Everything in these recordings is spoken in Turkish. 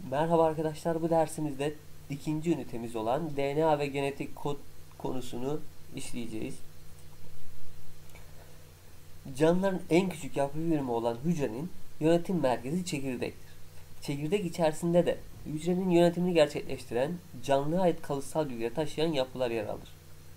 Merhaba arkadaşlar, bu dersimizde ikinci ünitemiz olan DNA ve genetik kod konusunu işleyeceğiz. Canlıların en küçük yapı birimi olan hücrenin yönetim merkezi çekirdektir. Çekirdek içerisinde de hücrenin yönetimini gerçekleştiren, canlıya ait kalıtsal bilgileri taşıyan yapılar yer alır.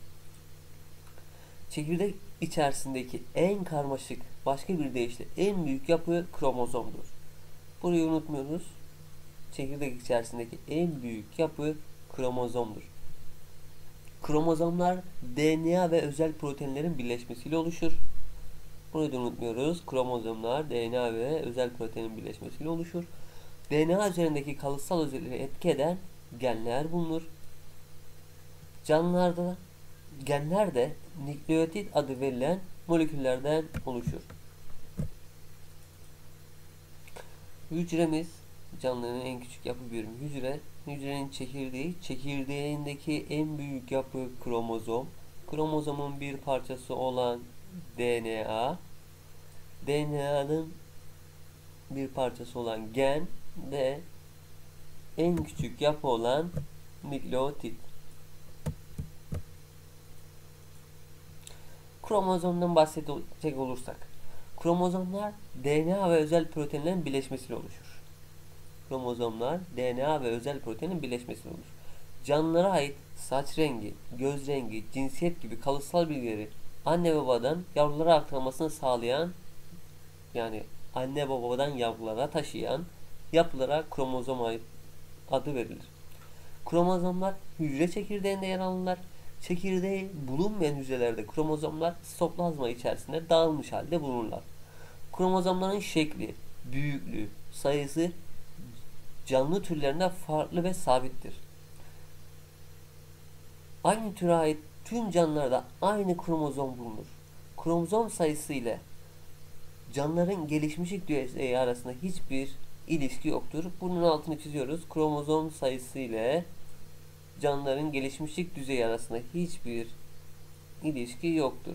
Çekirdek içerisindeki en karmaşık, başka bir deyişle en büyük yapı kromozomdur. Burayı unutmuyoruz. Çekirdek içerisindeki en büyük yapı kromozomdur. Kromozomlar DNA ve özel proteinlerin birleşmesiyle oluşur. Bunu da unutmuyoruz. Kromozomlar DNA ve özel proteinin birleşmesiyle oluşur. DNA üzerindeki kalıtsal özellikleri etki eden genler bulunur. Canlılarda genler de nükleotit adı verilen moleküllerden oluşur. Hücremiz, canlının en küçük yapı birimi hücre. Hücrenin çekirdeği, çekirdeğindeki en büyük yapı kromozom. Kromozomun bir parçası olan DNA, DNA'nın bir parçası olan gen ve en küçük yapı olan nükleotit. Kromozomdan bahsedecek olursak, kromozomlar DNA ve özel proteinlerin birleşmesiyle oluşur. Kromozomlar DNA ve özel proteinin birleşmesiyle oluşur. Canlılara ait saç rengi, göz rengi, cinsiyet gibi kalıtsal bilgileri anne babadan yavrulara aktarılmasını sağlayan, yani anne babadan yavrulara taşıyan yapılara kromozom adı verilir. Kromozomlar hücre çekirdeğinde yer alırlar. Çekirdeği bulunmayan hücrelerde kromozomlar sitoplazma içerisinde dağılmış halde bulunurlar. Kromozomların şekli, büyüklüğü, sayısı canlı türlerinde farklı ve sabittir. Aynı türe ait tüm canlılarda aynı kromozom bulunur. Kromozom sayısı ile canlıların gelişmişlik düzeyi arasında hiçbir ilişki yoktur. Bunun altını çiziyoruz. Kromozom sayısı ile canlıların gelişmişlik düzeyi arasında hiçbir ilişki yoktur.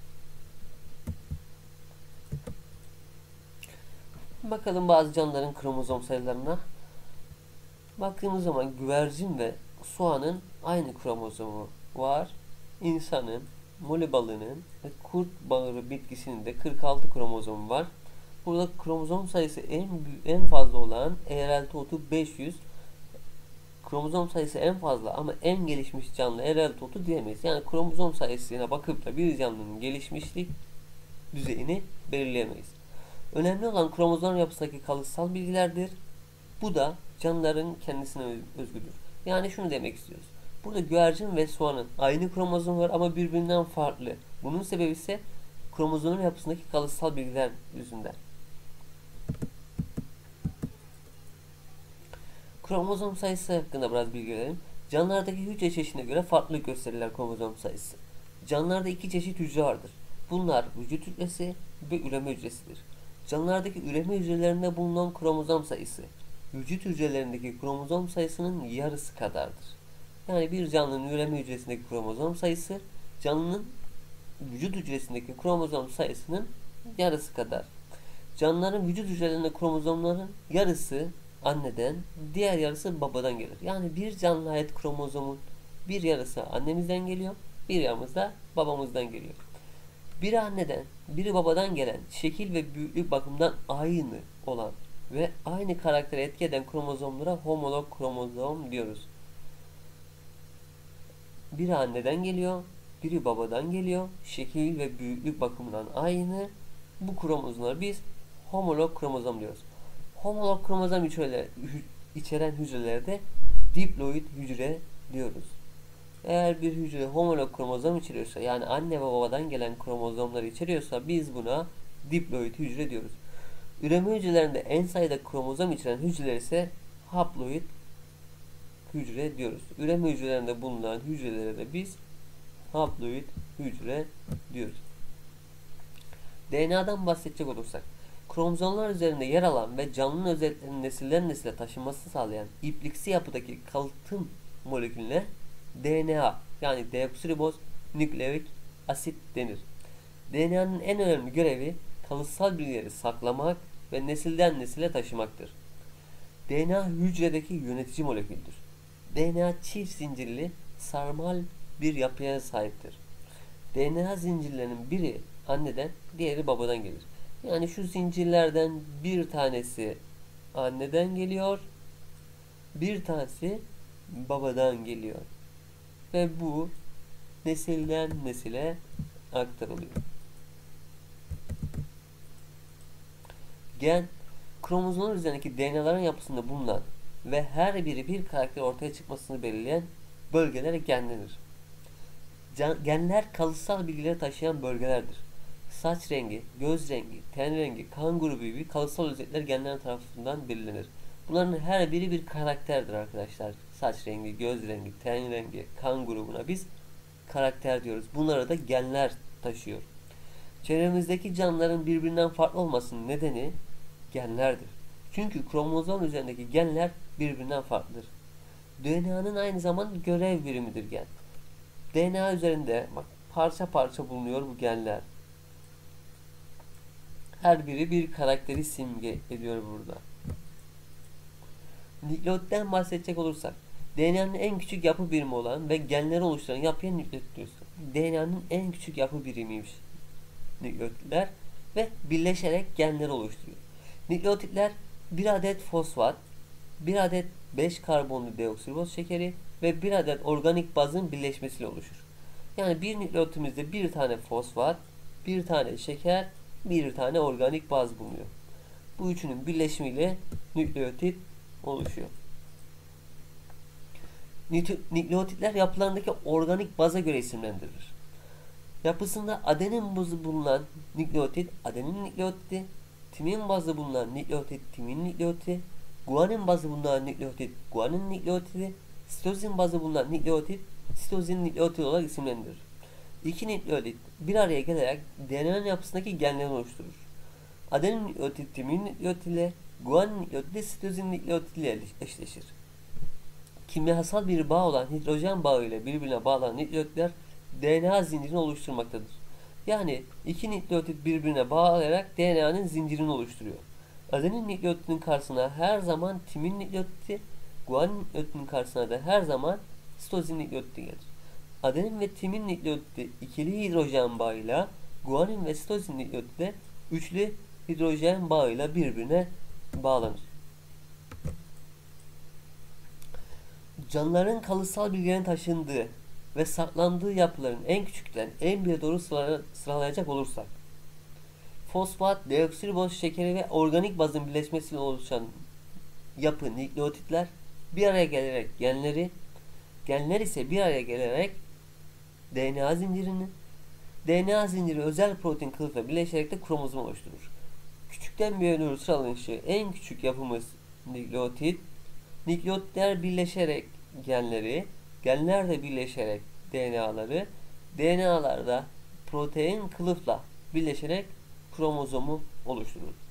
Bakalım bazı canlıların kromozom sayılarına. Baktığımız zaman güvercin ve soğanın aynı kromozomu var. İnsanın, mole balığının ve kurt bağırı bitkisinin de 46 kromozomu var. Burada kromozom sayısı en fazla olan Eğreltotu 500. Kromozom sayısı en fazla ama en gelişmiş canlı Eğreltotu diyemeyiz. Yani kromozom sayısına bakıp da bir canlının gelişmişlik düzeyini belirleyemeyiz. Önemli olan kromozom yapısındaki kalıtsal bilgilerdir. Bu da canlıların kendisine özgüdür. Yani şunu demek istiyoruz. Burada güvercin ve soğanın aynı kromozom var ama birbirinden farklı. Bunun sebebi ise kromozomun yapısındaki kalıtsal bilgiler yüzünden. Kromozom sayısı hakkında biraz bilgi verelim. Canlılardaki hücre çeşidine göre farklılık gösterirler kromozom sayısı. Canlılarda iki çeşit hücre vardır. Bunlar vücut hücresi ve üreme hücresidir. Canlılardaki üreme hücrelerinde bulunan kromozom sayısı vücut hücrelerindeki kromozom sayısının yarısı kadardır. Yani bir canlının üreme hücresindeki kromozom sayısı canlının vücut hücresindeki kromozom sayısının yarısı kadar. Canlıların vücut hücrelerinde kromozomların yarısı anneden, diğer yarısı babadan gelir. Yani bir canlıya ait kromozomun bir yarısı annemizden geliyor, bir yarısı da babamızdan geliyor. Biri anneden, biri babadan gelen, şekil ve büyüklük bakımından aynı olan ve aynı karaktere etki eden kromozomlara homolog kromozom diyoruz. Biri anneden geliyor, biri babadan geliyor, şekil ve büyüklük bakımından aynı. Bu kromozomlara biz homolog kromozom diyoruz. Homolog kromozom içeren hücrelerde diploid hücre diyoruz. Eğer bir hücre homolog kromozom içeriyorsa, yani anne ve babadan gelen kromozomları içeriyorsa biz buna diploid hücre diyoruz. Üreme hücrelerinde en sayıda kromozom içeren hücreler ise haploid hücre diyoruz. Üreme hücrelerinde bulunan hücrelere de biz haploid hücre diyoruz. DNA'dan bahsedecek olursak, kromozomlar üzerinde yer alan ve canlının özelliklerinin nesilden nesile taşınmasını sağlayan ipliksi yapıdaki kalıtım molekülüne DNA, yani deoksiriboz nükleik asit denir. DNA'nın en önemli görevi kalıtsal bilgileri saklamak ve nesilden nesile taşımaktır. DNA hücredeki yönetici moleküldür. DNA çift zincirli sarmal bir yapıya sahiptir. DNA zincirlerinin biri anneden, diğeri babadan gelir. Yani şu zincirlerden bir tanesi anneden geliyor, bir tanesi babadan geliyor. Ve bu nesilden nesile aktarılıyor. Gen, kromozomlar üzerindeki DNA'ların yapısında bulunan ve her biri bir karakter ortaya çıkmasını belirleyen bölgelere gen denir. Genler kalıtsal bilgileri taşıyan bölgelerdir. Saç rengi, göz rengi, ten rengi, kan grubu gibi kalıtsal özellikler genler tarafından belirlenir. Bunların her biri bir karakterdir arkadaşlar. Saç rengi, göz rengi, ten rengi, kan grubuna biz karakter diyoruz. Bunları da genler taşıyor. Çevremizdeki canlıların birbirinden farklı olmasının nedeni genlerdir. Çünkü kromozom üzerindeki genler birbirinden farklıdır. DNA'nın aynı zamanda görev birimidir gen. DNA üzerinde bak, parça parça bulunuyor bu genler. Her biri bir karakteri simge ediyor burada. Nükleotiden bahsedecek olursak, DNA'nın en küçük yapı birimi olan ve genleri oluşturan yapıya nükleot diyoruz. DNA'nın en küçük yapı birimiymiş nükleotitler ve birleşerek genleri oluşturuyor. Nükleotitler bir adet fosfat, bir adet 5 karbonlu deoksiriboz şekeri ve bir adet organik bazın birleşmesiyle oluşur. Yani bir nükleotimizde bir tane fosfat, bir tane şeker, bir tane organik baz bulunuyor. Bu üçünün birleşimiyle nükleotit oluşuyor. Nükleotitler yapılarındaki organik baza göre isimlendirilir. Yapısında adenin bazı bulunan nükleotit adenin nükleotidi, timin bazı bulunan nükleotit timin nükleotidi, guanin bazı bulunan nükleotit guanin nükleotidi, sitozin bazı bulunan nükleotit sitozin nükleotidi olarak isimlendirilir. İki nükleotit bir araya gelerek DNA'nın yapısındaki genleri oluşturur. Adenin nükleotidi timin nükleotidi ile guanin nükleotidi sitozin nükleotidi ile eşleşir. Kimyasal bir bağ olan hidrojen bağı ile birbirine bağlanan nükleotitler DNA zincirini oluşturmaktadır. Yani iki nükleotit birbirine bağlayarak DNA'nın zincirini oluşturuyor. Adenin nükleotidinin karşısına her zaman timin nükleotidi, guanin nükleotidinin karşısına da her zaman sitozin nükleotidi gelir. Adenin ve timin nükleotidi ikili hidrojen bağıyla, guanin ve sitozin nükleotidi de üçlü hidrojen bağıyla birbirine bağlanır. Canlıların kalıtsal bilgilerin taşındığı ve saklandığı yapıların en küçükten en büyüğe doğru sıralayacak olursak, fosfat, deoksiriboz şekeri ve organik bazın birleşmesiyle oluşan yapı nükleotitler bir araya gelerek genler ise bir araya gelerek DNA zincirini, DNA zinciri özel protein kılıfla birleşerek de kromozom oluşturur. Küçükten büyüğe doğru sıralanışı en küçük yapımız nükleotit, nükleotitler birleşerek genleri, genler de birleşerek DNA'ları, DNA'lar da protein kılıfla birleşerek kromozomu oluşturur.